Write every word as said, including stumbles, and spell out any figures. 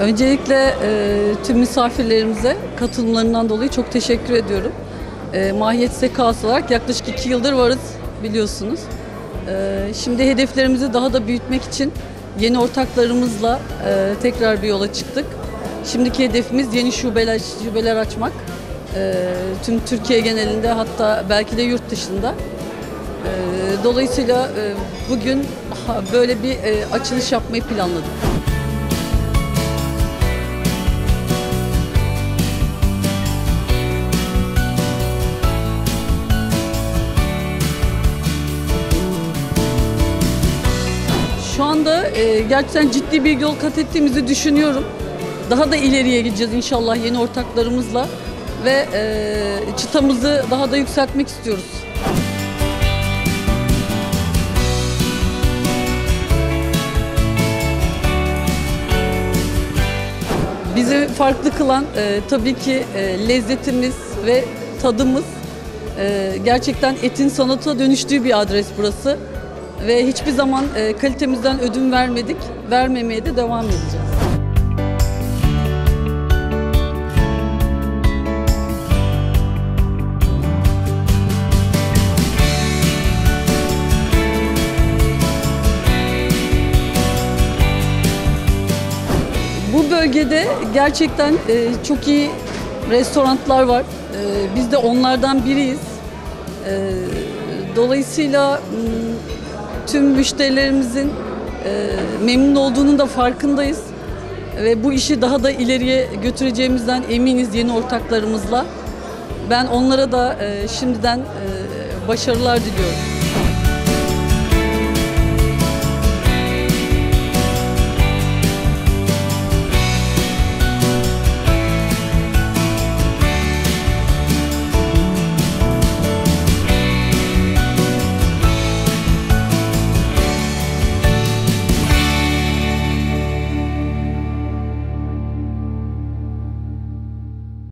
Öncelikle e, tüm misafirlerimize katılımlarından dolayı çok teşekkür ediyorum. E, Mahiyet S K A'sı olarak yaklaşık iki yıldır varız biliyorsunuz. E, şimdi hedeflerimizi daha da büyütmek için yeni ortaklarımızla e, tekrar bir yola çıktık. Şimdiki hedefimiz yeni şubeler, şubeler açmak. E, tüm Türkiye genelinde, hatta belki de yurt dışında. E, dolayısıyla e, bugün böyle bir e, açılış yapmayı planladık. Şu anda e, gerçekten ciddi bir yol kat ettiğimizi düşünüyorum. Daha da ileriye gideceğiz inşallah yeni ortaklarımızla ve e, çıtamızı daha da yükseltmek istiyoruz. Bizi farklı kılan e, tabii ki e, lezzetimiz ve tadımız. E, gerçekten etin sanata dönüştüğü bir adres burası. Ve hiçbir zaman e, kalitemizden ödün vermedik, vermemeye de devam edeceğiz. Bu bölgede gerçekten e, çok iyi restoranlar var. E, biz de onlardan biriyiz. E, dolayısıyla tüm müşterilerimizin e, memnun olduğunun da farkındayız ve bu işi daha da ileriye götüreceğimizden eminiz yeni ortaklarımızla. Ben onlara da e, şimdiden e, başarılar diliyorum.